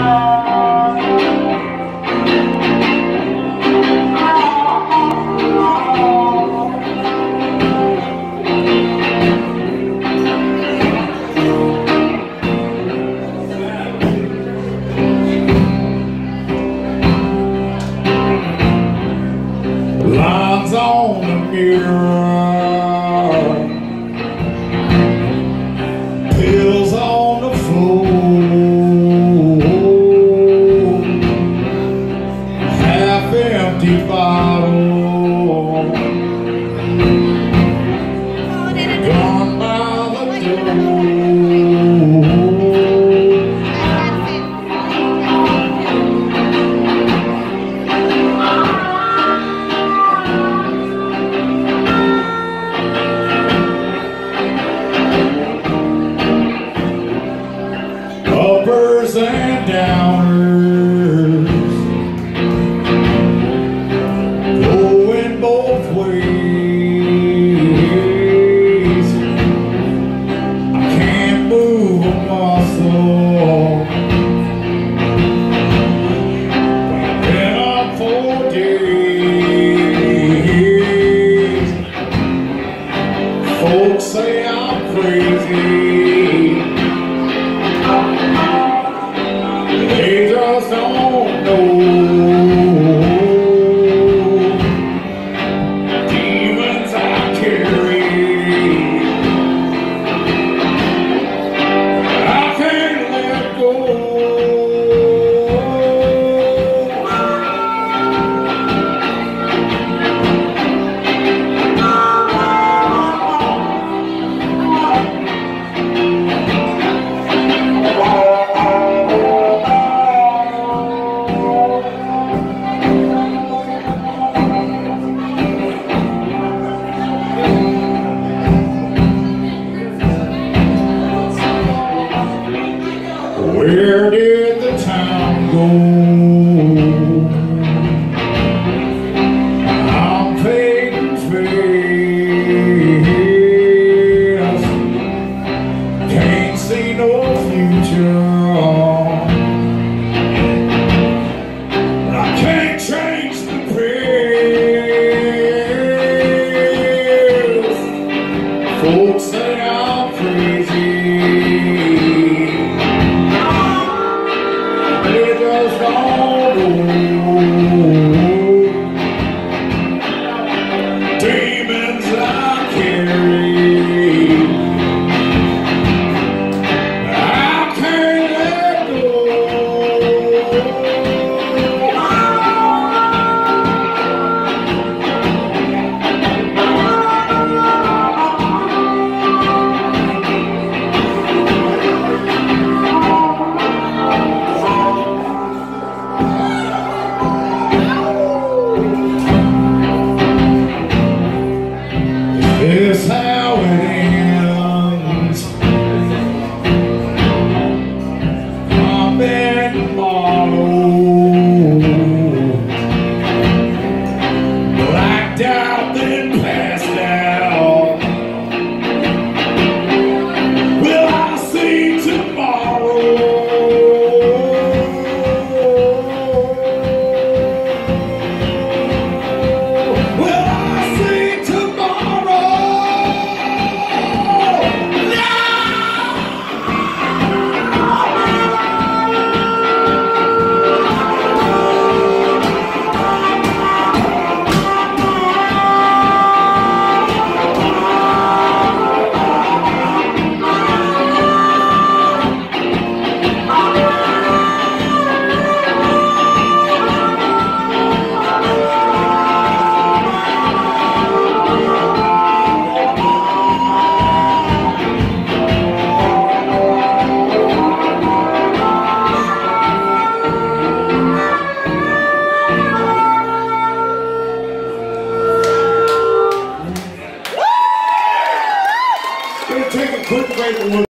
Lines on the mirror, pills on the floor, half-empty bottle, gone by the door. Uppers and downers, going both ways. I can't move a muscle, been up 4 days. Folks say I'm crazy, they just don't know. Demons I carry, I can't let go. Where did the time go? I'm fading fast, can't see no future, but I can't change the past. Folks say I'm crazy, they just don't know. Demons I carry, I can't let go. It's how it ends. I'm in tomorrow.